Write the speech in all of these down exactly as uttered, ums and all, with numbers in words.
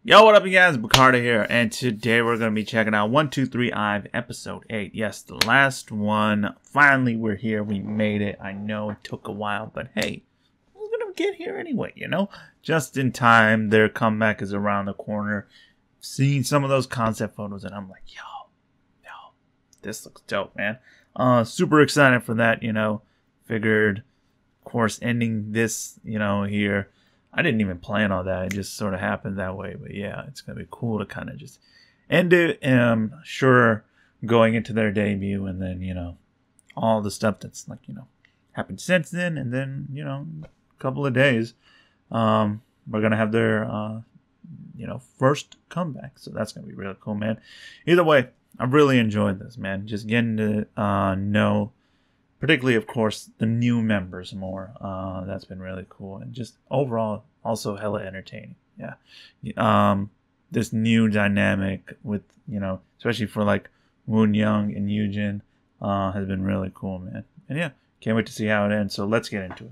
Yo, what up, you guys? Bacardi here, and today we're going to be checking out one two three Ive episode eight. Yes, the last one. Finally, we're here. We made it. I know it took a while, but hey, we're going to get here anyway, you know? Just in time. Their comeback is around the corner. Seeing some of those concept photos, and I'm like, yo, yo, this looks dope, man. Uh, super excited for that, you know? Figured, of course, ending this, you know, here. I didn't even plan on that. It just sort of happened that way. But yeah, it's going to be cool to kind of just end it. Um, sure, going into their debut and then, you know, all the stuff that's like, you know, happened since then. And then, you know, a couple of days, um, we're going to have their, uh, you know, first comeback. So that's going to be really cool, man. Either way, I really enjoyed this, man. Just getting to uh, know, particularly, of course, the new members more. Uh, that's been really cool. And just overall, also hella entertaining. Yeah. Um, this new dynamic with, you know, especially for like Woon Young and Yujin, uh, has been really cool, man. And yeah, can't wait to see how it ends. So let's get into it.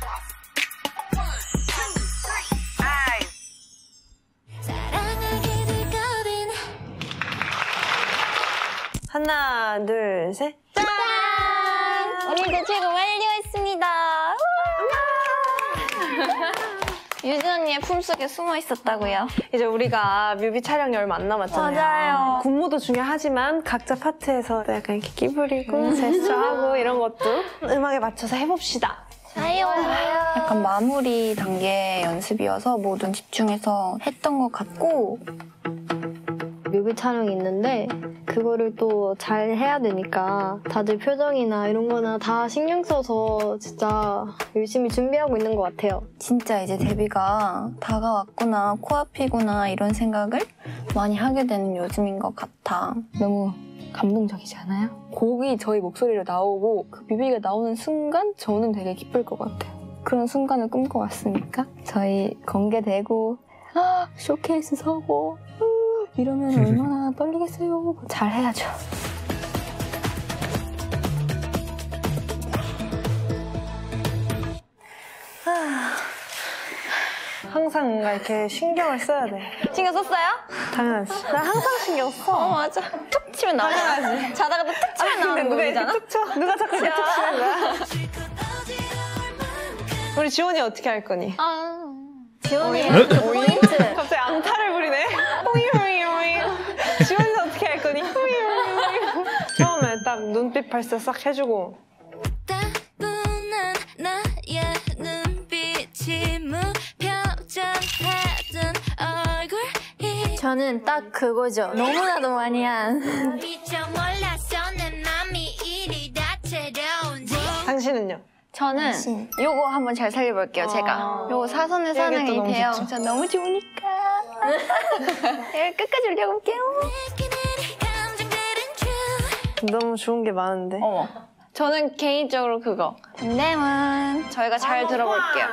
하나, 둘, 셋. 짠! 오늘도 최고 완료했습니다. 유진 언니의 품속에 숨어 있었다고요. 이제 우리가 뮤비 촬영이 얼마 안 남았잖아요. 맞아요. 군무도 중요하지만 각자 파트에서 약간 이렇게 끼 부리고 제스처하고 이런 것도 음악에 맞춰서 해봅시다. 좋아요. 약간 마무리 단계 연습이어서 모든 집중해서 했던 것 같고, 뮤비 촬영이 있는데 그거를 또 잘 해야 되니까 다들 표정이나 이런 거나 다 신경 써서 진짜 열심히 준비하고 있는 것 같아요. 진짜 이제 데뷔가 다가왔구나, 코앞이구나 이런 생각을 많이 하게 되는 요즘인 것 같아. 너무 감동적이지 않아요? 곡이 저희 목소리로 나오고 그 뮤비가 나오는 순간 저는 되게 기쁠 것 같아요. 그런 순간을 꿈꿔왔으니까 저희 공개되고 아, 쇼케이스 서고 이러면 얼마나 떨리겠어요. 잘 해야죠. 항상 뭔가 이렇게 신경을 써야 돼. 신경 썼어요? 당연하지. 나 항상 신경 써. 어, 맞아. 툭 치면 나오잖아. 자다가 또 툭 치면 나오는 곡이잖아. 툭 쳐? 누가 자꾸 이렇게 툭 치는 거야? 우리 지원이 어떻게 할 거니? 아, 지원이 포인트. 갑자기 앙탈을 부리네. 지원이는 어떻게 할 거니? 처음에 딱 눈빛 발사 싹 해주고. 저는 딱 그거죠. 너무나도 많이 한. 당신은요? 저는 요거 한번 잘 살려볼게요, 제가. 아 요거 사선에 사는 이 배영. 저 너무 좋으니까. 이걸 끝까지 올려볼게요. 너무 좋은 게 많은데. 어머. 저는 개인적으로 그거. 댐은 저희가 잘 들어볼게요.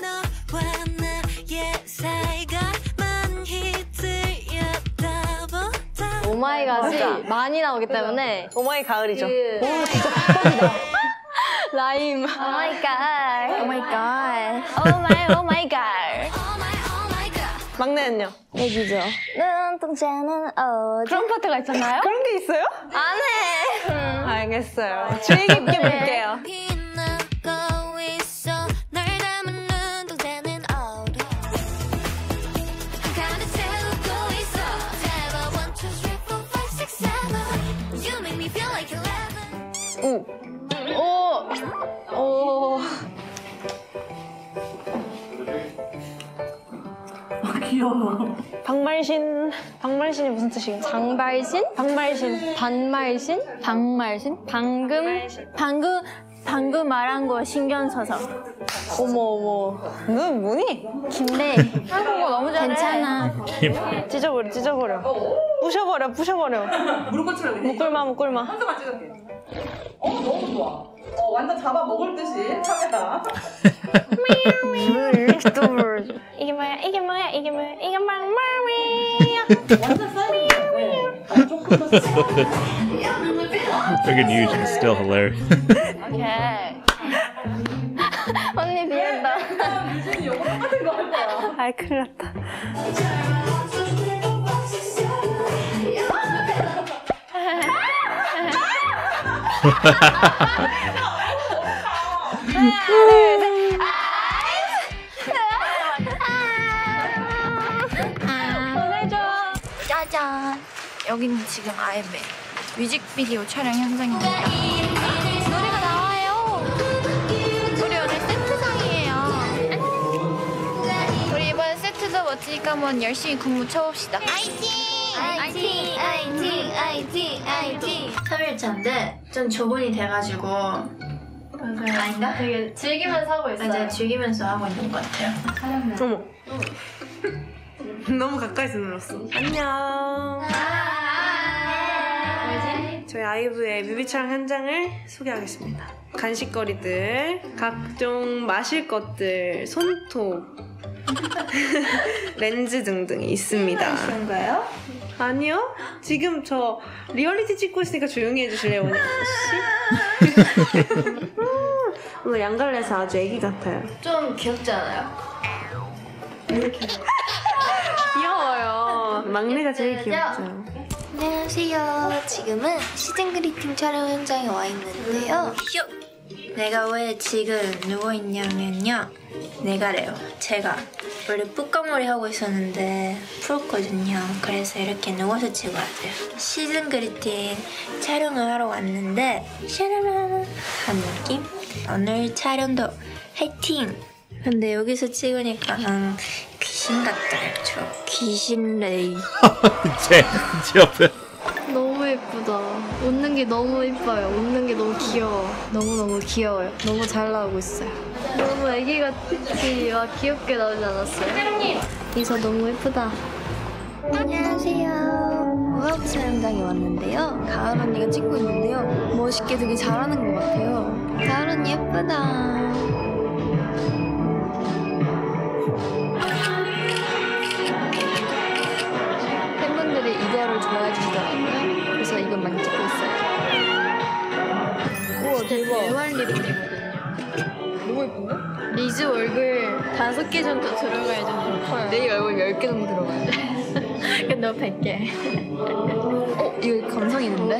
오마이갓이 많이 나오기 때문에 오마이 가을이죠. 그... 와 진짜 빡빡이다. 라임. 오마이갓. 오마이갓. 오마이 오마이갓. 막내는요? 애기죠. 눈동자는 어디? 그런 파트가 있었나요? 그런 게 있어요? 안 해. 음. 알겠어요. 주의 깊게 볼게요. 오. 오. 오. 아 귀여워. 박말신. 박말신이 무슨 뜻이에요? 장발신? 박말신. 반말신? 방말신? 방금? 방금? 방금 말한 거 신경 써서. 어머 어머. 너 뭐니? 근데 한국어 너무 잘해. 괜찮아. 찢어버려 찢어버려. 부셔버려 부셔버려. 무릎 꿇치려 그래. 묶을마 묶을마. 한 대만 찢을게. 어 너무 좋아. 어 완전 잡아 먹을 듯이 참외다. 이렇게 또 부르죠. 이게 뭐야? 이게 뭐야? 이게 뭐야? 이게 뭐야? 완전 싸이네. 어 조금 더. Friggin' Yujin is still hilarious. 오케이. 언니 비한다. 유진이 요거 똑같은 거 할 거야. 아이 큰일 났다. 짜잔! 여기는 지금 아이브의 뮤직비디오 촬영 현장입니다. 노래가 나와요. 우리 오늘 세트상이에요. 우리 이번 세트도 멋지니까 한번 열심히 군무 쳐봅시다. 아이팅! 아이팅! 아이팅! 아이팅! 아이팅! 삼 일차인데 좀 조분이 돼가지고 아닌가? 되게 즐기면서 하고 있어요. 맞아요. 즐기면서 하고 있는 것 같아요. 어머. 너무 가까이서 눌렀어. 안녕. 저희 아이브의 뮤비 촬영 현장을 소개하겠습니다. 간식거리들, 각종 마실 것들, 손톱, 렌즈 등등이 있습니다. 그런가요? 아니요. 지금 저 리얼리티 찍고 있으니까 조용히 해주실래요, 오늘 씨? 오늘 양갈래서 아주 애기 같아요. 좀 귀엽지 않아요? 귀여워요. 막내가 제일 귀엽죠. 안녕하세요. 지금은 시즌 그리팅 촬영 현장에 와 있는데요. 휴! 내가 왜 지금 누워있냐면요. 내가래요. 제가 원래 뿌까머리 하고 있었는데 풀었거든요. 그래서 이렇게 누워서 찍어야 돼요. 시즌 그리팅 촬영을 하러 왔는데 샤라란 한 느낌? 오늘 촬영도 화이팅! 근데 여기서 찍으니까 난 귀신 같아요. 저 귀신 레이. 제, 제 옆에. 너무 예쁘다. 웃는 게 너무 예뻐요. 웃는 게 너무 귀여워. 너무너무 귀여워요. 너무 잘 나오고 있어요. 너무 애기같이 와 귀엽게 나오지 않았어요? 이서 너무 예쁘다. 안녕하세요. 우아부 촬영장에 왔는데요. 가을 언니가 찍고 있는데요. 멋있게 되게 잘하는 것 같아요. 가을 언니 예쁘다. 팬분들이 이대로를 좋아해 주시더라고요. 그래서 이건 많이 찍고 있어요. 우와 대박. 대환 립이거든요. 너무 예쁜데? 리즈 얼굴 다섯 개 정도 들어가야 정도. 내 얼굴 열 개 정도 들어가야 돼. 근데 너 백 개. 어? 이거 감성 있는데?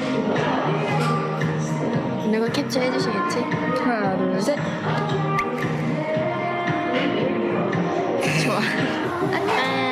내가 캡처해 주시겠지? 하나 둘 셋. 좋아. 안녕.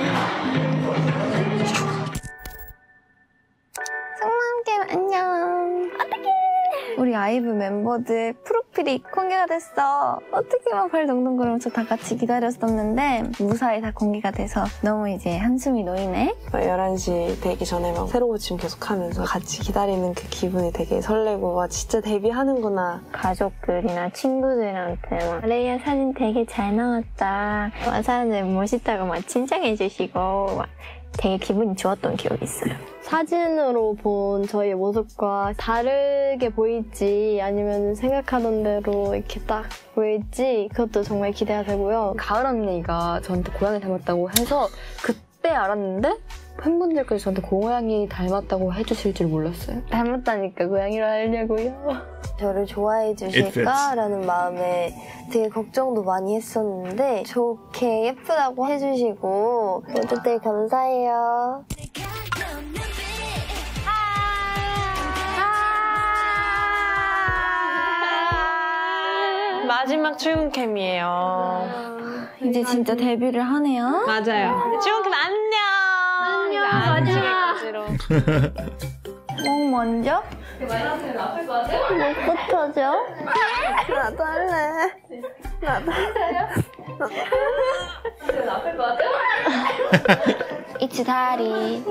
성남캠 안녕. 어떡해. 우리 아이브 멤버들 프로필이 공개가 됐어. 어떻게 막 발 동동거리면서 다 같이 기다렸었는데 무사히 다 공개가 돼서 너무 이제 한숨이 놓이네. 열한 시 되기 전에 막 새로운 짐 계속 하면서 같이 기다리는 그 기분이 되게 설레고 와 진짜 데뷔하는구나. 가족들이나 친구들한테 막 레이야 사진 되게 잘 나왔다. 와, 사람들 멋있다고 막 칭찬해 주시고 막 되게 기분이 좋았던 기억이 있어요. 사진으로 본 저희의 모습과 다르게 보일지 아니면 생각하던 대로 이렇게 딱 보일지 그것도 정말 기대가 되고요. 가을 언니가 저한테 고양이 닮았다고 해서 그때 알았는데 팬분들께서 저한테 고양이 닮았다고 해주실 줄 몰랐어요. 닮았다니까 고양이로 하려고요. 저를 좋아해 주실까라는 마음에 되게 걱정도 많이 했었는데 좋게 예쁘다고 해주시고 모두들 감사해요. 마지막 출근캠이에요. 이제 진짜 데뷔를 하네요. 맞아요. 출근캠 안녕. 안녕, 가자. 뭐 먼저? 뭐부터죠? 나도 할래. 나도 할래. 이치 다리.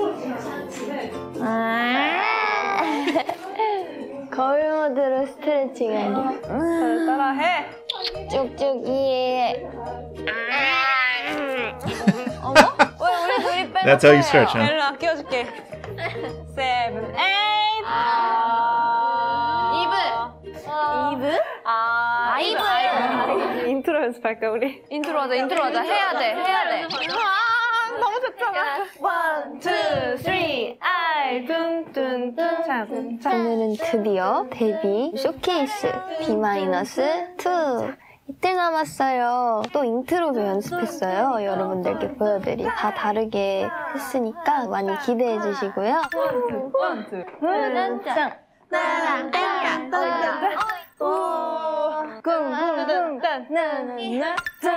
거울 모드로 스트레칭하기. 따라해. 쭉쭉이. 어머? 왜 우리 둘이 빼고 That's how you stretch, huh? 일로 끼워줄게. 세븐, 에잇. 이브. 이브? 아, 아이브. 인트로 연습할까 우리? 인트로 하자, 인트로 하자. 해야 돼, 해야 돼. 아, 너무 좋잖아. 원, 투, 쓰리, 아이, 뚱뚱뚱, 차근차. 오늘은 드디어 데뷔 쇼케이스 비 투 이틀 남았어요. 또 인트로도 연습했어요. 여러분들께 보여드리. 다 다르게 했으니까 많이 기대해 주시고요. 원, 투, 짠. 나랑 따라 따라 쿵쿵쿵 나나나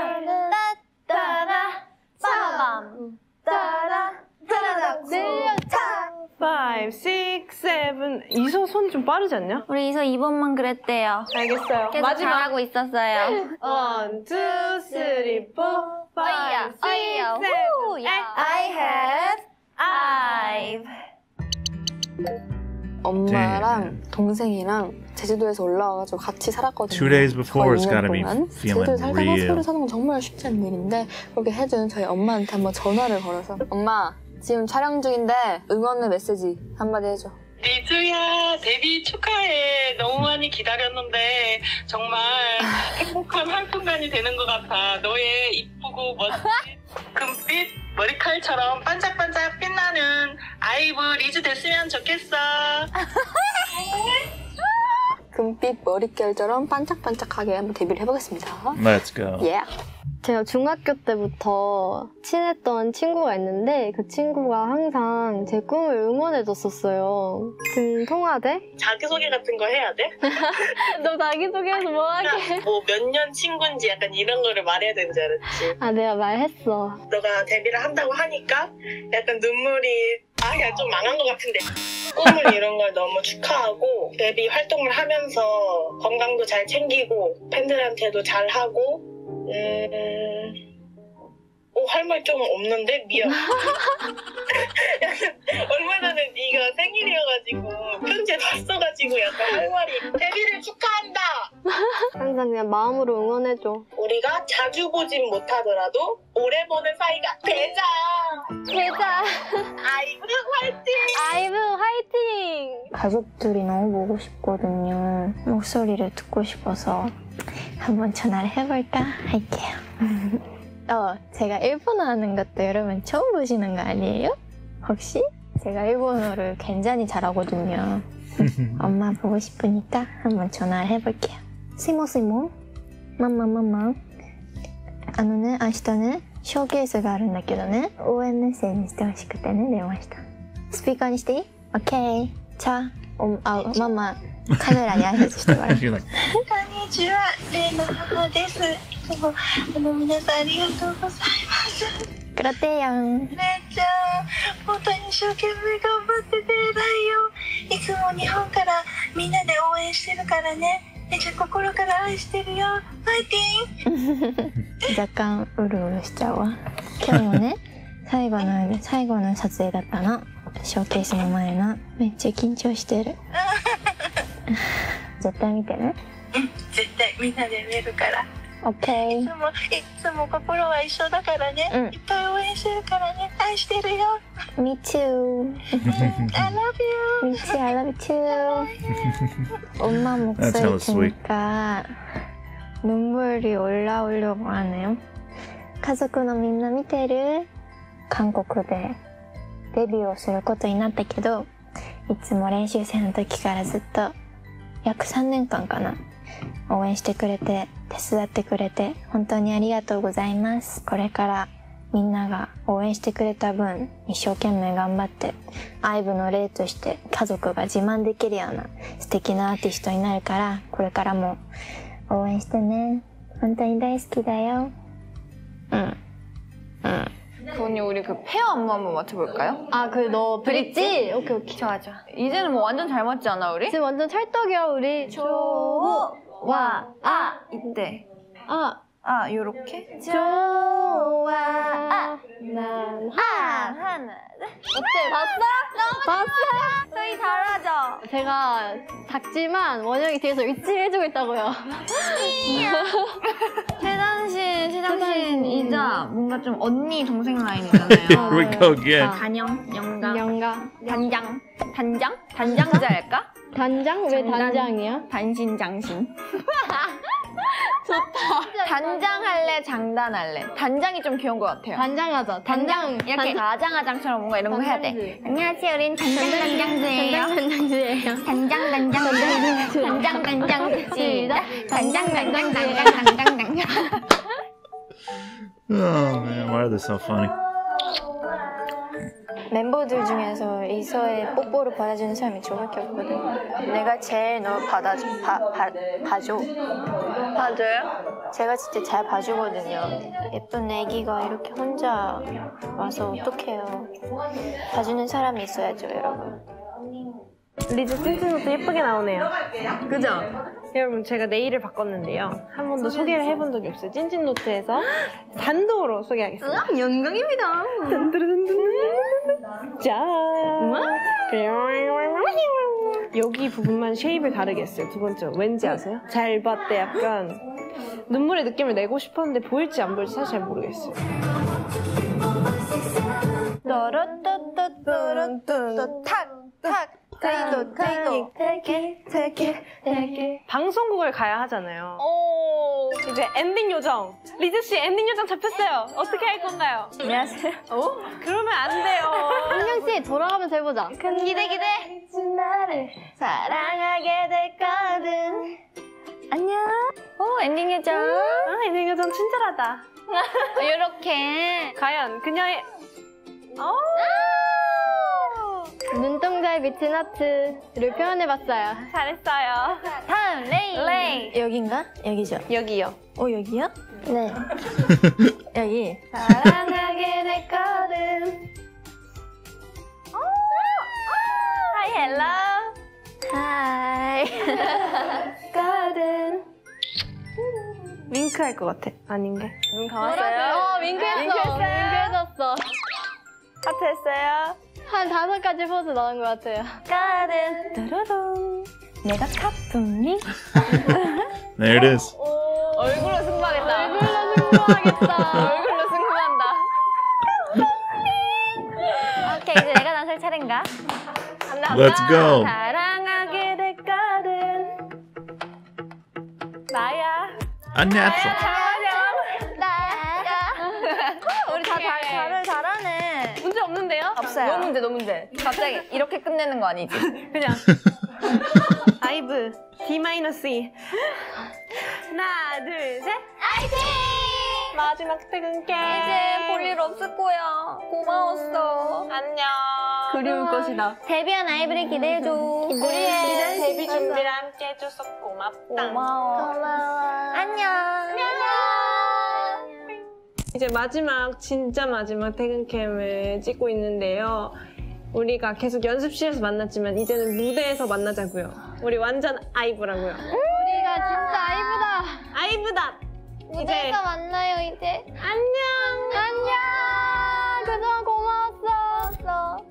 따라 빠밤 따라 따라 내려차 five, six, seven 이소 손 좀 빠르지 않냐? 우리 이서 이번만 그랬대요. 알겠어요. 계속 마지막 잘하고 있었어요. one, two, three, four, 어이야, five, 어이야, six, seven, 후, 야. eight. I have I've 엄마랑 동생이랑 제주도에서 올라와가지고 같이 살았거든요. Two days before, 거의 it's 이 년 gotta be 동안. feeling 제주도에 살다가 real. 서울에 사는 건 정말 쉽지 않은 일인데 그렇게 해준 저희 엄마한테 한번 전화를 걸어서 엄마 지금 촬영 중인데 응원의 메시지 한마디 해줘. 리즈야, 데뷔 축하해. 너무 많이 기다렸는데 정말 행복한 한순간이 되는 것 같아. 너의 이쁘고 멋진 금빛 머리칼처럼 반짝반짝 빛나는 아이브 리즈 됐으면 좋겠어. 금빛 머릿결처럼 반짝반짝하게 한번 데뷔를 해보겠습니다. Let's go. Yeah. 제가 중학교 때부터 친했던 친구가 있는데 그 친구가 항상 제 꿈을 응원해줬었어요. 지금 통화돼? 자기소개 같은 거 해야 돼? 너 자기소개해서 뭐 하게? 뭐 몇 년 친구인지 약간 이런 거를 말해야 되는 줄 알았지. 아 내가 말했어. 너가 데뷔를 한다고 하니까 약간 눈물이 아 그냥 좀 망한 것 같은데 꿈을 이룬 걸 너무 축하하고 데뷔 활동을 하면서 건강도 잘 챙기고 팬들한테도 잘하고 음... 오, 할 말 좀 없는데? 미안. 얼마 전에 네가 생일이어가지고 편지에 다 써가지고 약간 할 말이 데뷔를 축하한다! 항상 그냥 마음으로 응원해줘. 우리가 자주 보진 못하더라도 오래 보는 사이가 되자! 대자. 아이브 화이팅! 아이브 화이팅! 가족들이 너무 보고 싶거든요. 목소리를 듣고 싶어서 한번 전화를 해볼까 할게요. 어, 제가 일본어 하는 것도 여러분 처음 보시는 거 아니에요? 혹시? 제가 일본어를 굉장히 잘하거든요. 엄마 보고 싶으니까 한번 전화를 해볼게요. 스이모スいも ママママあのね、明日ね、ショーケースがあるんだけどね、応援メッセージしてほしくてね、電話した。スピーカーにしていい？ OK。자、おあ、ママ、カメラに挨拶してもらう。 You're like, こんにちは、レイの母です。いつもあの皆さんありがとうございます。 クラテヤン。 レイちゃん、本当に一生懸命頑張ってて偉いよ。いつも日本からみんなで応援してるからね。レイちゃん心から愛してるよ。ファイティン。 若干うるうるしちゃうわ。今日もね、最後の最後の撮影だったの。ショーケースの前の。めっちゃ緊張してる。絶対見てね。 うん、絶対みんなで見るから。い OK。 つもいつも心は一緒だからね。 うんいっぱい応援してるからね。愛してるよ。 Me too. I love you. Me too. I love you too. 엄마 That's hella 목소리 sweet. 들으니까 눈물이 올라오려고 하네요. 家族のみんな見てる？韓国でデビューをすることになったけど、いつも練習生の時からずっと約さんねんかんかな、応援してくれて手伝ってくれて本当にありがとうございます。これからみんなが応援してくれた分一生懸命頑張ってアイブの例として家族が自慢できるような素敵なアーティストになるから、これからも応援してね。本当に大好きだよ。うんうん。 언니 우리 그 페어 안무 한번 맞춰볼까요? 아 그 너 브릿지? 오케이 오케이. 좋아 좋아. 이제는 뭐 완전 잘 맞지 않아 우리? 지금 완전 찰떡이야 우리. 좋아 아 이때 아 아 요렇게 좋아 난 아 하나 어때 봤어? 봤어? 저희 잘하죠? 제가 작지만 원영이 뒤에서 위치해주고 있다고요. 최단신 최단신이자 뭔가 좀 언니 동생 라인이잖아요. here we go again. 단영 영가 영가 단장 단장 단장자 할까? 단장? 왜 단장이야? 단신장신. 좋다. 단장 할래, 장단 할래. 단장이 좀 귀여운 것 같아요. 단장하자. 단장 이렇게 단- 아장아장처럼 뭔가 이런 거 해야 돼. 단장지. 안녕하세요, 우린 단장 단장즈예요. 단장주예요. 단장 단장 단장 단장 시작. 단장 단장 단장 단장 단장. Oh man, why are they so funny? 멤버들 중에서 이서의 뽀뽀를 받아주는 사람이 저밖에 없거든. 내가 제일 너 받아줘, 봐, 봐, 봐줘. 봐줘요? 제가 진짜 잘 봐주거든요. 예쁜 애기가 이렇게 혼자 와서 어떡해요. 봐주는 사람이 있어야죠, 여러분. 리즈 찐찐노트 예쁘게 나오네요. 그죠? 여러분 제가 네일을 바꿨는데요. 한 번도 소개를 해본 적이 없어요. 찐찐노트에서 단독으로 소개하겠습니다. 으아, 영광입니다. 짠! 여기 부분만 쉐입을 다르게 했어요. 두 번째 왠지 아세요? 잘 봤대 약간 눈물의 느낌을 내고 싶었는데 보일지 안 보일지 사실 잘 모르겠어요. 탁! 테이크, 테이크, 테이크, 테이크, 테이크. 방송국을 가야 하잖아요. 오. 이제 엔딩 요정. 리즈 씨 엔딩 요정 잡혔어요. 어떻게 할 건가요? 안녕하세요. 어? 그러면 안 돼요. 한영 씨 돌아가면서 해보자. 기대 기대. 나를 사랑하게 됐거든. 안녕. 오 엔딩 요정. 아, 엔딩 요정 친절하다. 이렇게. 과연 그녀의 어? 눈동자에 비친 하트를 표현해봤어요. 잘했어요. 다음 레이. 레이. 여긴가? 여기죠. 여기요. 어 여기요? 네. 여기. 사랑하게 됐거든. 하이 헬로. 하이. 거든. 윙크 할 것 같아. 아닌가? 눈 감았어요? 어, 윙크했어. 윙크했어요? 윙크해줬어. 하트 했어요? 한 다섯 가지 포즈 나온 것 같아요. 거든. 뚜루룽. 내가 카품니? There it is. 얼굴로 승부하겠다. 얼굴로 승부하겠다. 얼굴로 승부한다. 오케이 이제 내가 나설 차례인가? Let's go. 사랑하게 됐거든. 나야. Unnatural. 우리 다 잘, 잘을 잘하네. 문제 없는데요? 없어요. 너 문제 너 문제. 갑자기 이렇게 끝내는 거 아니지? 그냥. 아이브. D-E. 하나, 둘, 셋. 아이팅! 마지막 퇴근길. 이제 볼 일 없을 거야. 고마웠어. 안녕. 그리울 것이다. 데뷔한 아이브를 기대해줘. 우리의 데뷔 준비를 함께 해줘서 고맙다. 고마워. 고마워. 안녕. 안녕. 이제 마지막 진짜 마지막 퇴근캠을 찍고 있는데요. 우리가 계속 연습실에서 만났지만 이제는 무대에서 만나자고요. 우리 완전 아이브라고요. 우리가 진짜 아이브다. 아이브다. 무대에서 이제 만나요 이제. 안녕. 안녕. 그동안 고마웠어.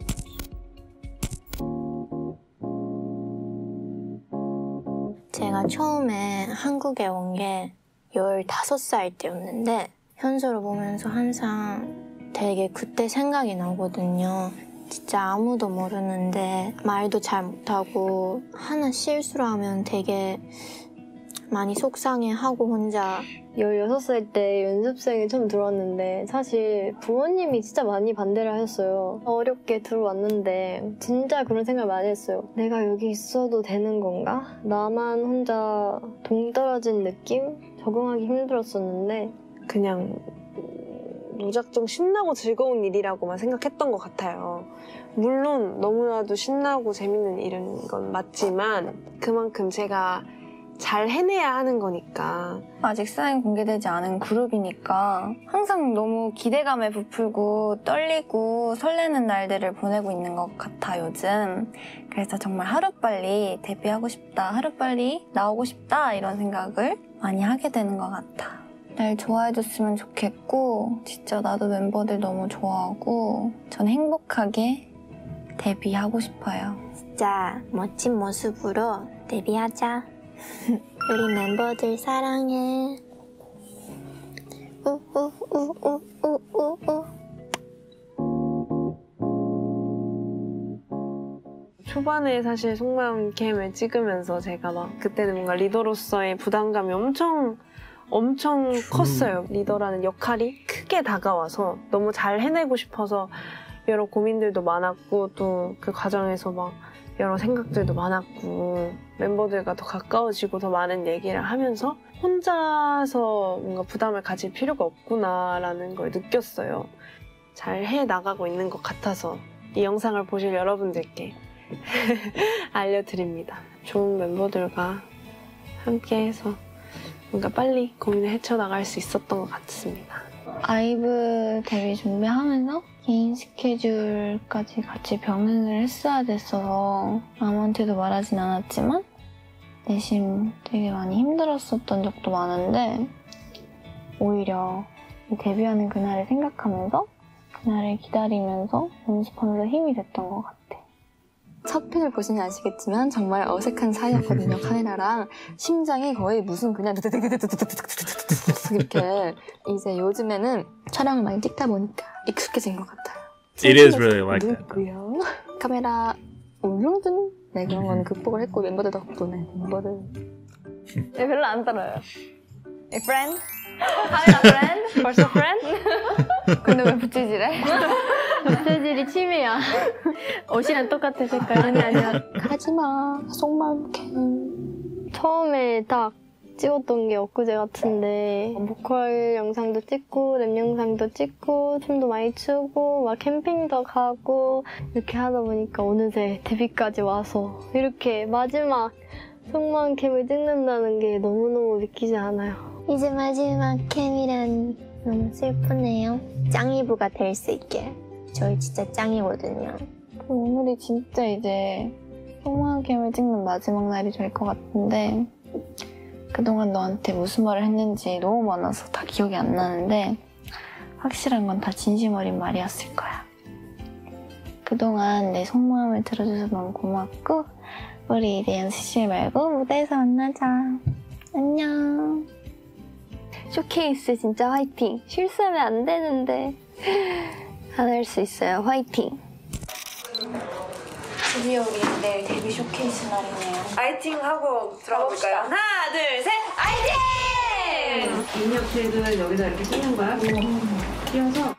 제가 처음에 한국에 온 게 열다섯 살 때였는데 현수를 보면서 항상 되게 그때 생각이 나거든요. 진짜 아무도 모르는데 말도 잘 못하고 하나 실수를 하면 되게 많이 속상해하고 혼자. 열여섯 살 때 연습생에 처음 들어왔는데 사실 부모님이 진짜 많이 반대를 하셨어요. 어렵게 들어왔는데 진짜 그런 생각을 많이 했어요. 내가 여기 있어도 되는 건가? 나만 혼자 동떨어진 느낌? 적응하기 힘들었었는데 그냥 무작정 신나고 즐거운 일이라고만 생각했던 것 같아요. 물론 너무나도 신나고 재밌는 일인 건 맞지만 그만큼 제가 잘 해내야 하는 거니까. 아직 사인 공개되지 않은 그룹이니까 항상 너무 기대감에 부풀고 떨리고 설레는 날들을 보내고 있는 것 같아 요즘. 그래서 정말 하루빨리 데뷔하고 싶다, 하루빨리 나오고 싶다 이런 생각을 많이 하게 되는 것 같아. 날 좋아해줬으면 좋겠고 진짜 나도 멤버들 너무 좋아하고 전 행복하게 데뷔하고 싶어요. 진짜 멋진 모습으로 데뷔하자. 우리 멤버들 사랑해. 우우우우우우우. 초반에 사실 속마음 캠을 찍으면서 제가 막 그때는 뭔가 리더로서의 부담감이 엄청 엄청 컸어요. 리더라는 역할이 크게 다가와서 너무 잘 해내고 싶어서 여러 고민들도 많았고 또 그 과정에서 막 여러 생각들도 많았고 멤버들과 더 가까워지고 더 많은 얘기를 하면서 혼자서 뭔가 부담을 가질 필요가 없구나라는 걸 느꼈어요. 잘 해나가고 있는 것 같아서 이 영상을 보실 여러분들께 알려드립니다. 좋은 멤버들과 함께해서 뭔가 빨리 고민을 헤쳐나갈 수 있었던 것 같습니다. 아이브 데뷔 준비하면서 개인 스케줄까지 같이 병행을 했어야 됐어서 아무한테도 말하진 않았지만 내심 되게 많이 힘들었었던 적도 많은데 오히려 데뷔하는 그날을 생각하면서 그날을 기다리면서 연습하면서 힘이 됐던 것 같아. 첫 팬을 보시면 아시겠지만 정말 어색한 사이였거든요. 카메라랑 심장이 거의 무슨 그냥 이렇게 이제 요즘에는 촬영을 많이 찍다 보니까 익숙해진 것 같아요. It is really like that. 카메라 울렁증? 네, 그런 건 극복을 했고 멤버들 덕분에 멤버들 네, 별로 안 떨어요. A friend? 카메라 friend? 벌써 friend? 근데 왜 부채질해? 부채질이 취미야. 옷이랑 똑같아 색깔. 아니 아니야. 가지마. 속마음 캠. 처음에 딱 찍었던 게 엊그제 같은데 보컬 영상도 찍고 랩 영상도 찍고 춤도 많이 추고 막 캠핑도 가고 이렇게 하다 보니까 어느새 데뷔까지 와서 이렇게 마지막 속마음 캠을 찍는다는 게 너무너무 믿기지 않아요. 이제 마지막 캠이라니 너무 슬프네요. 짱이부가 될 수 있게. 저희 진짜 짱이거든요. 오늘이 진짜 이제 속마음 캠을 찍는 마지막 날이 될 것 같은데 그동안 너한테 무슨 말을 했는지 너무 많아서 다 기억이 안 나는데 확실한 건 다 진심 어린 말이었을 거야. 그동안 내 속마음을 들어줘서 너무 고맙고 우리 이제 연습실 말고 무대에서 만나자. 안녕. 쇼케이스 진짜 화이팅! 실수하면 안 되는데 할 수 있어요. 화이팅! 드디어 우리 내일 데뷔 쇼케이스 날이네요. 파이팅 하고 들어볼까요? 하나, 둘, 셋, 파이팅! 인력 쉐이드는 여기다 이렇게 끼는 거야? 끼워서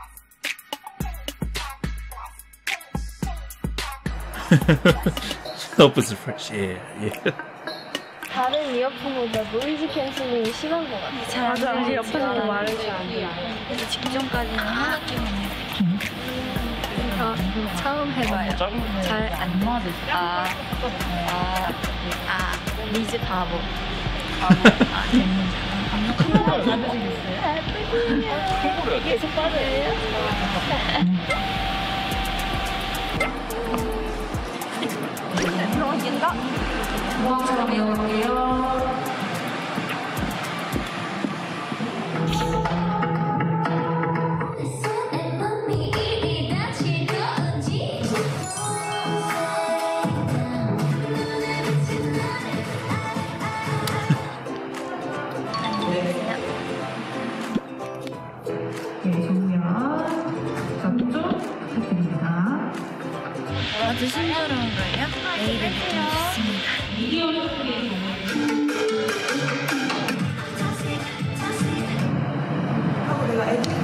Help us fresh air. Yeah. 다른 이어폰보다 노이즈 캔슬링이 심한 것 같아요. 맞아, 우리 옆에서 말해주지 않아요. 그래서 직전까지는 하나 끼면 저 처음 해봐요. 잘 안 맞을 때. 아, 아, 아, 리즈 바보. 바보. 아, 재밌는 카메라 받으시겠어요? 계속 빠져요? 들어오신다? 우왕처럼 이어갈게요. 아주 순조로운걸요? 내일은 느낌 좋습니다. 하고 내가 애들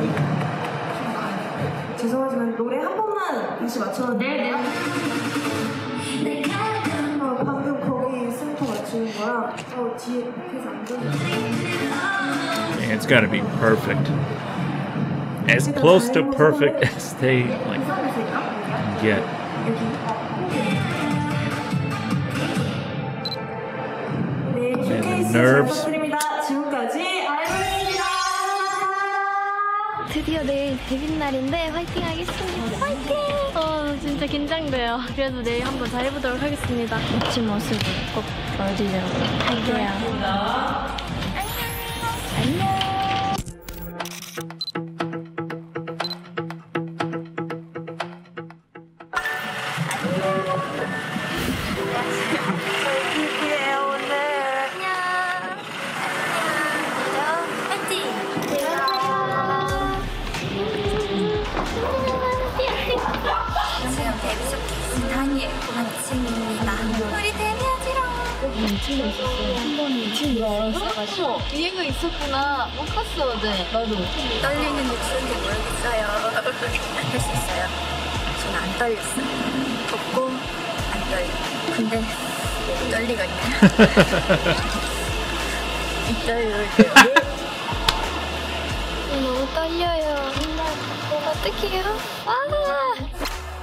죄송하지만 노래 한 번만 다시 맞춰도 될까요? 네. 어, 방금 거기 센터 맞추는 거랑 어, 뒤에 옆에서 안 들려. It's gotta be perfect. As close to perfect as they like can get. 네, And 쇼케이스 the nerves. 잘 부탁드립니다. 지금까지 아이브였습니다. 드디어 내일 데뷔 날인데 화이팅 하겠습니다. 화이팅! 어, 진짜 긴장돼요. 그래도 내일 한번 잘해보도록 하겠습니다. 멋진 모습을 꼭 보여드리도록 할게요. 안녕! 다니엘 아침입니다. 우리 데뷔하지롱. 친구 있었어요. 한 번은 친구가 알았어가지고 이 얘기가 있었구나. 못 갔어, 네. 나도. 떨리는 육수인지 모르겠어요. 할 수 있어요. 저는 안 떨렸어요. 덥고 안 떨려. 근데 떨리거든요. 이따 이럴게요. 너무 떨려요. 어떡해요? 아!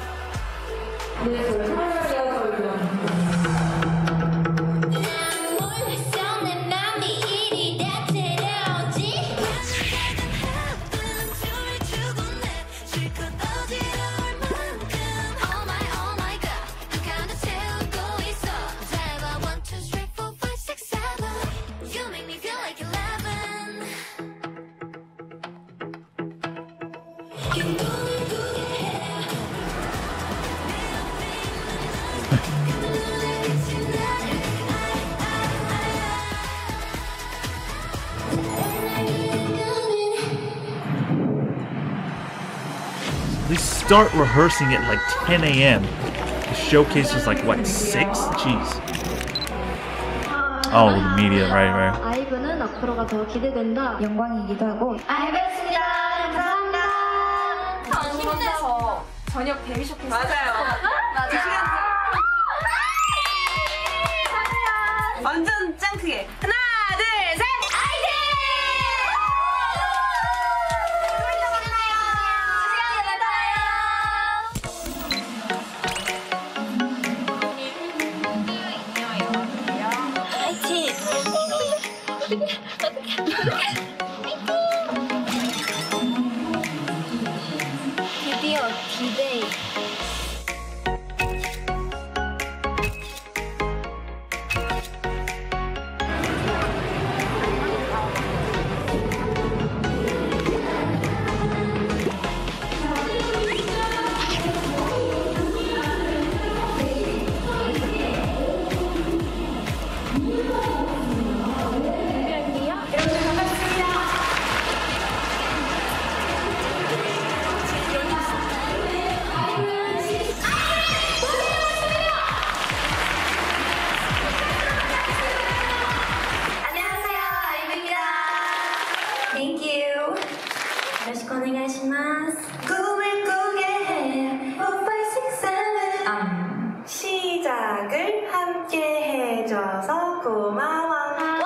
They start rehearsing at like ten A M The showcase is like what, six? Jeez. Oh, the media, right, right. 아이브는 앞으로가 더 기대된다. 영광이기도 하고. 알겠습니다. 감사합니다. 저 혼자서 저녁 데뷔 쇼케이스. 맞아요. 맞아요. 완전 짱 크게. 하나, 둘, 셋! 드디어 디데이. Thank you. よろしくお願いします. 꿈을 꾸게 해. four, five, six, seven. 음. 시작을 함께 해줘서 고마워. 와!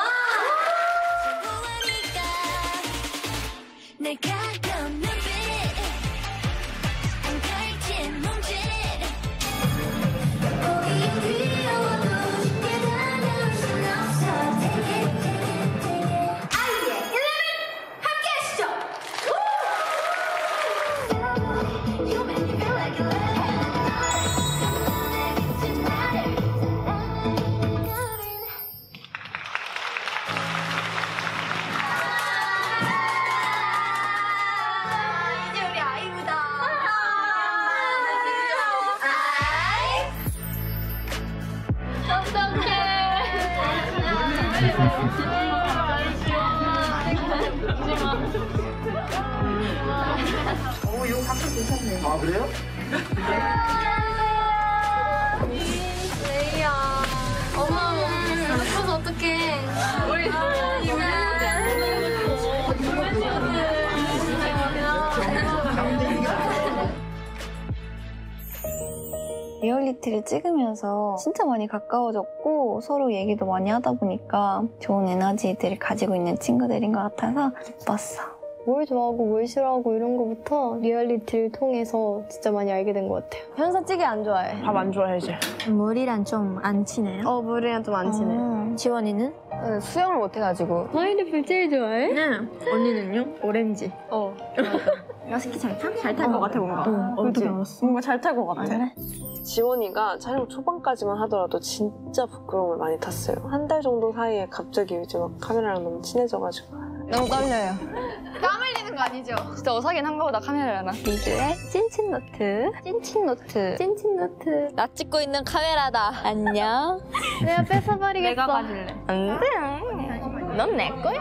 오, 이거 각도 괜찮네. 아, 그래요? 레이야. 엄마 너무 예뻐서 어떡해. 우리 리얼리티를 찍으면서 진짜 많이 가까워졌고 서로 얘기도 많이 하다 보니까 좋은 에너지들을 가지고 있는 친구들인 것 같아서 기뻤어. 뭘 좋아하고 뭘 싫어하고 이런 거부터 리얼리티를 통해서 진짜 많이 알게 된 것 같아요. 현서 찌개 안 좋아해. 밥 안 좋아해, 이제. 물이랑 좀 안 친해요? 어, 물이랑 좀 안 친해. 어. 지원이는? 저는 수영을 못해가지고 파인애플 제일 좋아해? 네. 언니는요? 오렌지. 어. 스키 잘 타? 잘 탈 것 같아 뭔가. 어, 그지? 뭔가 잘 탈 것 같아. 그래? 지원이가 촬영 초반까지만 하더라도 진짜 부끄러움을 많이 탔어요. 한 달 정도 사이에 갑자기 이제 막 카메라랑 너무 친해져가지고. 너무 떨려요. 땀 흘리는 거 아니죠? 진짜 어사긴 한 거보다 카메라를 하나. 리즈의 찐친노트. 찐친노트. 찐친노트. 나 찍고 있는 카메라다. 안녕. 내가 뺏어버리겠어. 내가 봐줄래. 안 돼. 넌 내 거야.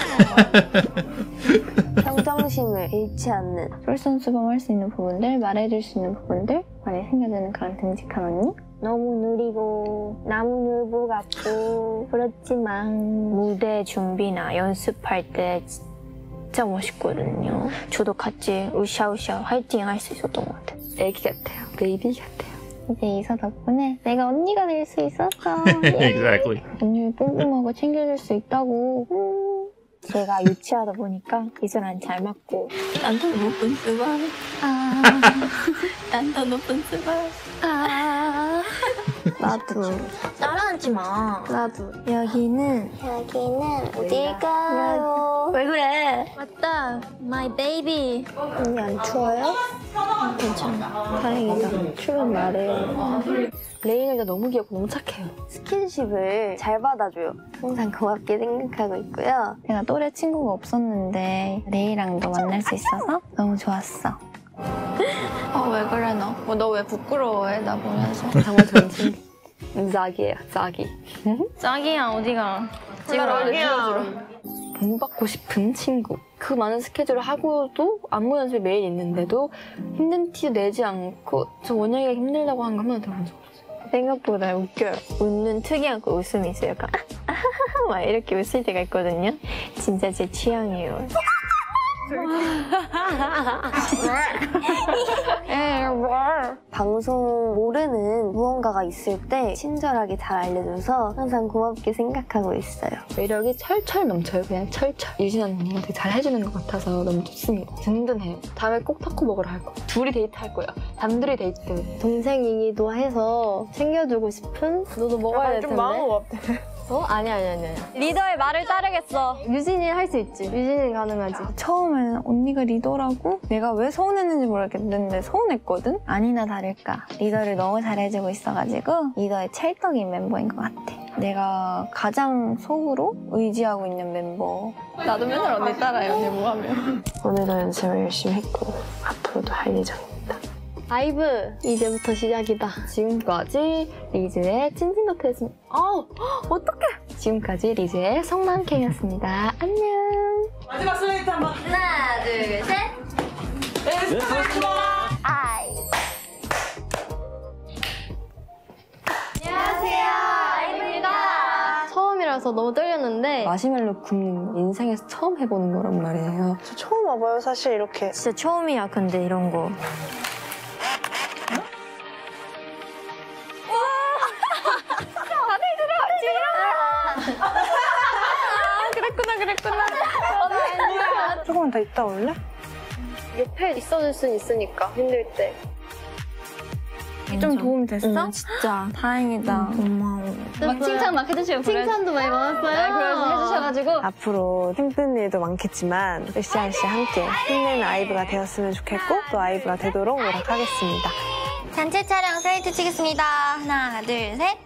평정심을 잃지 않는 솔선수범할 수 있는 부분들, 말해줄 수 있는 부분들 많이 생겨주는 그런 듬직한 언니? 너무 느리고 나무늘보 같고 그렇지만 무대 준비나 연습할 때 진짜 멋있거든요. 저도 같이 으쌰으쌰 화이팅 할 수 있었던 것 같아요. 애기 같아요. 베이비 같아요. 이제 이서 덕분에 내가 언니가 될 수 있었어. Exactly. 언니를 뿜뿜하고 챙겨줄 수 있다고. 음. 제가 유치하다 보니까 이소랑 잘 맞고. 난더 높은 수박. 아, 난더 높은 수박. 아. 나도. 따라하지 마. 나도. 여기는 여기는 어딜까요? 왜 그래? 맞다. My baby. 언니 안 추워요? 괜찮아. 다행이다. 추면 말해요. 레이가 너무 귀엽고 너무 착해요. 스킨십을 잘 받아줘요. 항상 고맙게 생각하고 있고요. 내가 또래 친구가 없었는데 레이랑도 만날 수 있어서 너무 좋았어. 어, 왜 그래 너? 뭐, 너 왜 부끄러워해 나 보면서? 정말 좋은 친구. 짝이에요, 짝이. 짝이야 어디가? 짝이야. 돈 받고 싶은 친구. 그 많은 스케줄을 하고도 안무 연습이 매일 있는데도 힘든 티 내지 않고 저 원영이가 힘들다고 한 거 한 번도 들어본 적 없어요. 생각보다 웃겨요. 웃는 특이한 그 웃음이 있어요. 약간 막 이렇게 웃을 때가 있거든요. 진짜 제 취향이에요. 방송 모르는 무언가가 있을 때 친절하게 잘 알려줘서 항상 고맙게 생각하고 있어요. 매력이 철철 넘쳐요. 그냥 철철. 유진 언니가 되게 잘 해주는 것 같아서 너무 좋습니다. 든든해요. 다음에 꼭 타코 먹으러 갈 거예요. 둘이 데이트할 거예요. 단둘이 데이트. 동생이기도 해서 챙겨주고 싶은? 너도 먹어야 될 텐데. 좀 마음 없대. 어? 아니 아니 아니. 리더의 말을 따르겠어. 유진이 할 수 있지. 유진이는 가능하지. 처음에는 언니가 리더라고 내가 왜 서운했는지 모르겠는데 서운했거든? 아니나 다를까. 리더를 너무 잘해주고 있어가지고 리더의 찰떡인 멤버인 것 같아. 내가 가장 속으로 의지하고 있는 멤버. 나도 맨날 언니 따라해 언니 뭐 하면. 오늘도 연습을 열심히 했고 앞으로도 할 예정입니다. 아이브 이제부터 시작이다. 지금까지 리즈의 찐찐노트였습니다. 어, 어떡해. 지금까지 리즈의 성남캠이었습니다. 안녕. 마지막 슬레이트 한번. 하나, 둘, 셋. 네, 수고하셨습니다. 아이. 안녕하세요. 아이브입니다. 처음이라서 너무 떨렸는데 마시멜로 굽는 인생에서 처음 해보는 거란 말이에요. 저 처음 와봐요 사실 이렇게. 진짜 처음이야 근데 이런 거. 조금만 더 있다 올래? 옆에 있어줄 순 있으니까 힘들 때. 좀 도움이 됐어? 응, 진짜 다행이다. 고마워. 막 칭찬 막 해주시고 칭찬도 많이 많았어요. 네, 그래서 해주셔가지고 앞으로 힘든 일도 많겠지만 으쌰으쌰 함께 힘내는 아이브가 되었으면 좋겠고 또 아이브가 되도록 노력하겠습니다. 단체 촬영 슬레이트 치겠습니다. 하나, 둘, 셋.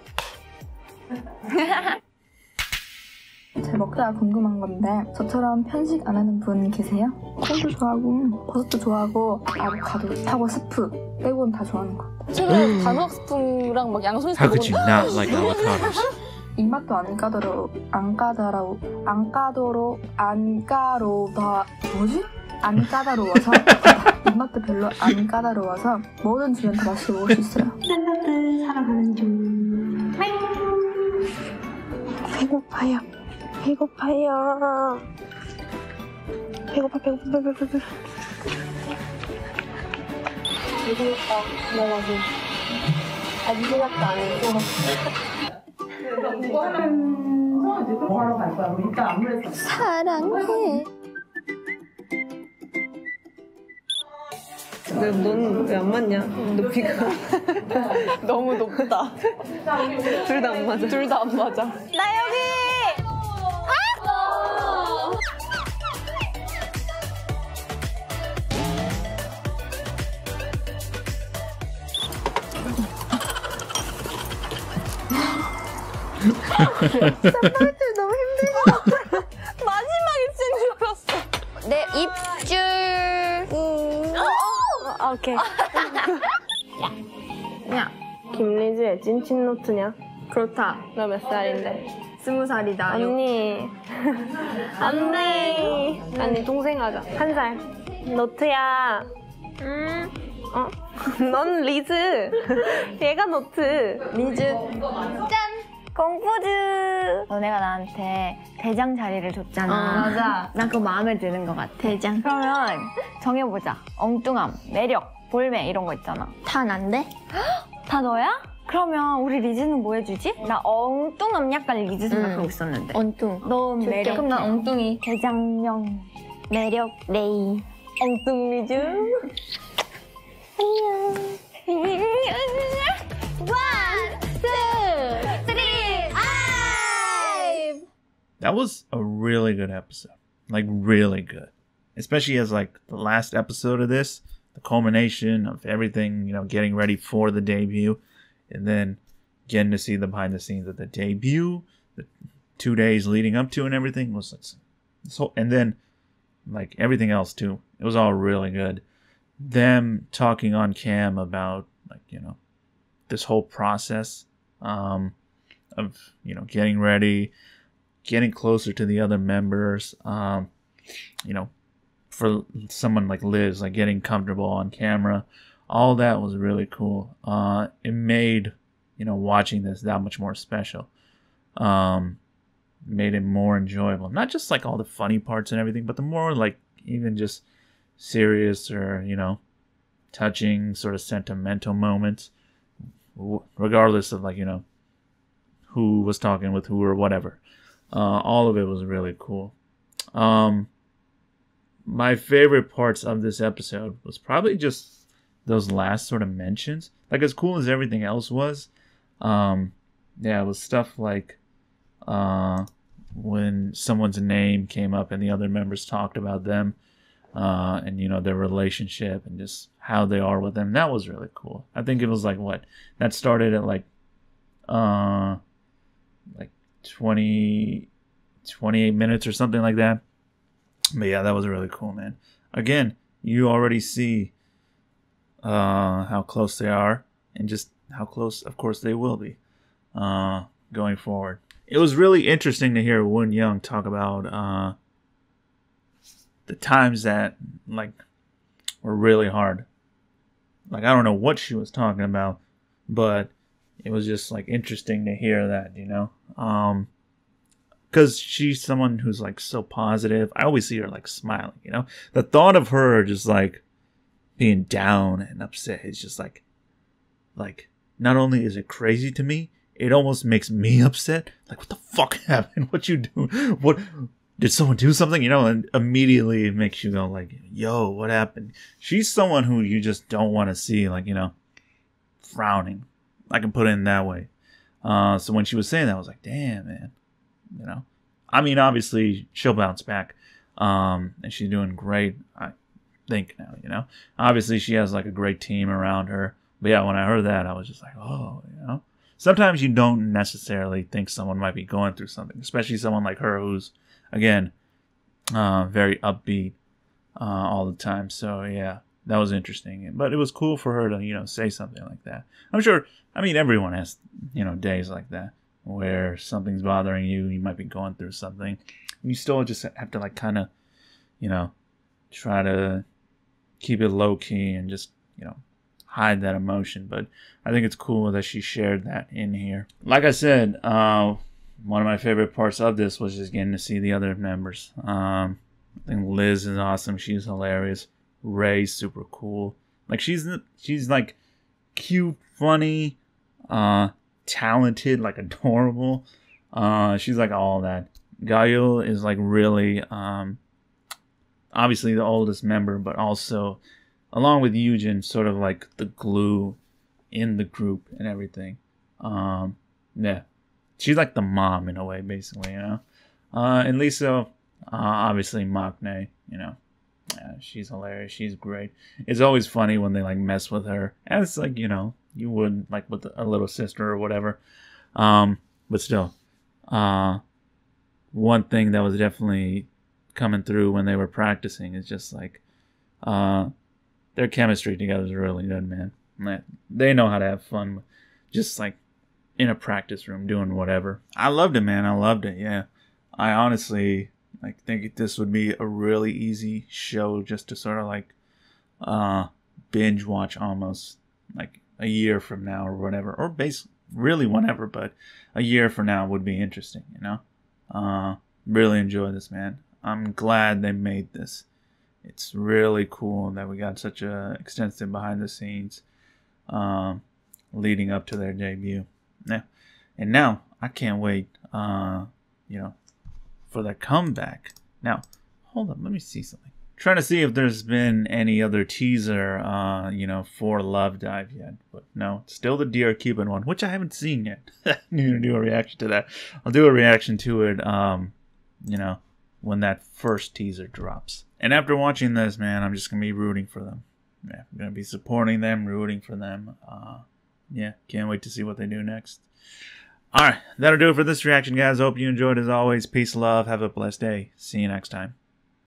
제 먹다가 궁금한 건데 저처럼 편식 안 하는 분 계세요? 콩도 좋아하고 버섯도 좋아하고 아보카도, 타고 스프 빼고는 다 좋아하는 것 같아요. 최근에 단호박 스프랑 막 양손에서 How could you not like avocados? 입맛도 안 까다로 안 까다로워 안 까도록 안 까로다 뭐지? 안 까다로워서 입맛도 별로 안 까다로워서 뭐든 주면 다 맛있게 먹을 수 있어요. 샌드들 살아가는 중. 배고파요. 배고파요. 배고파 배고파 배고파 배고파. 배고파. 내가 지금 아직 생각도 안 했어. 그거 하면 성원이 또 바로 갈 거야. 우리 이따 안무에서. 사랑해. 너는 왜 안 맞냐? 높이가 너무 높다. 둘 다 안 맞아. 둘 다 안 맞아. 나 여기! 쌈마들 너무 힘들어. 마지막에 쓴 줄 알았어. 내 입줄. 음. 아, 오케이. 야, 김리즈의 찐친노트냐? 그렇다. 너 몇 살인데? 스무 살이다. 언니. 언니. 아니, 동생 하자. 한 살. 노트야. 음. 어? 넌 리즈. 얘가 노트. 리즈. 공포즈. 너네가 나한테 대장 자리를 줬잖아. 어, 맞아. 난 그거 마음에 드는 것 같아. 대장. 그러면 정해보자. 엉뚱함, 매력, 볼매 이런 거 있잖아. 다 난데? 다 너야? 그러면 우리 리즈는 뭐 해주지? 나 엉뚱함 약간 리즈 생각하고 있었는데. 엉뚱. 너 매력. 그럼 난 엉뚱이. 대장령 매력 레이 엉뚱 리즈. 안녕. One, two, three, five. That was a really good episode. Like, really good. Especially as, like, the last episode of this, the culmination of everything, you know, getting ready for the debut, and then getting to see the behind the scenes of the debut, the two days leading up to and everything was like, so, and then, like, everything else, too. It was all really good. Them talking on cam about, like, you know, this whole process um, of, you know, getting ready, getting closer to the other members, um, you know, for someone like Liz, like getting comfortable on camera, all that was really cool. Uh, it made, you know, watching this that much more special. Um, made it more enjoyable. Not just like all the funny parts and everything, but the more like even just serious or, you know, touching sort of sentimental moments, regardless of like, you know, who was talking with who or whatever. Uh, all of it was really cool. Um, my favorite parts of this episode was probably just those last sort of mentions. Like, as cool as everything else was, um, yeah, it was stuff like uh, when someone's name came up and the other members talked about them, uh, and, you know, their relationship and just how they are with them. That was really cool. I think it was like, what? That started at like, uh, like twenty, twenty-eight minutes or something like that. But yeah, that was really cool, man. Again, you already see uh, how close they are and just how close, of course, they will be uh, going forward. It was really interesting to hear Woon Young talk about uh, the times that, like, were really hard. Like, I don't know what she was talking about, but it was just, like, interesting to hear that, you know? Um... Because she's someone who's, like, so positive. I always see her, like, smiling, you know? The thought of her just, like, being down and upset is just, like, like, not only is it crazy to me, it almost makes me upset. Like, what the fuck happened? What you do? What? Did someone do something? You know, and immediately it makes you go, like, yo, what happened? She's someone who you just don't want to see, like, you know, frowning. I can put it in that way. Uh, so when she was saying that, I was like, damn, man. You know, I mean, obviously she'll bounce back, um, and she's doing great, I think now, you know, obviously she has like a great team around her, but yeah, when I heard that, I was just like, oh, you know, sometimes you don't necessarily think someone might be going through something, especially someone like her, who's, again, uh, very upbeat, uh, all the time. So yeah, that was interesting, but it was cool for her to, you know, say something like that. I'm sure, I mean, everyone has, you know, days like that, where something's bothering you, you might be going through something, and you still just have to like kind of, you know, try to keep it low key and just, you know, hide that emotion. But I think it's cool that she shared that in here. Like I said, uh, one of my favorite parts of this was just getting to see the other members. Um, I think Liz is awesome. She's hilarious. Ray's super cool. Like she's she's like cute, funny, uh. talented, like adorable. Uh, she's like all that. Gail is like really, um, obviously the oldest member, but also, along with Yujin, sort of like the glue in the group and everything. Um, yeah, she's like the mom in a way, basically, you know. Uh, and Lisa, uh, obviously Maknae, you know. Yeah, she's hilarious. She's great. It's always funny when they like mess with her, and it's like, you know, you would like with a little sister or whatever. Um, but still, uh, one thing that was definitely coming through when they were practicing is just like, uh, their chemistry together is really good, man. They know how to have fun, just like in a practice room doing whatever. I loved it, man. I loved it. Yeah, I honestly like think this would be a really easy show just to sort of like uh, binge watch almost like a year from now or whatever, or base really whenever, but a year from now would be interesting, you know. Uh, really enjoy this, man. I'm glad they made this. It's really cool that we got such a extensive behind the scenes. Um, leading up to their debut. Yeah. And now I can't wait, uh, you know, for their comeback. Now, hold up, let me see something. Trying to see if there's been any other teaser, uh, you know, for Love Dive yet. But no, still the Dear Cupid one, which I haven't seen yet. I need to do a reaction to that. I'll do a reaction to it, um, you know, when that first teaser drops. And after watching this, man, I'm just going to be rooting for them. Yeah, I'm going to be supporting them, rooting for them. Uh, yeah, can't wait to see what they do next. Alright, that'll do it for this reaction, guys. Hope you enjoyed as always. Peace, love, have a blessed day. See you next time.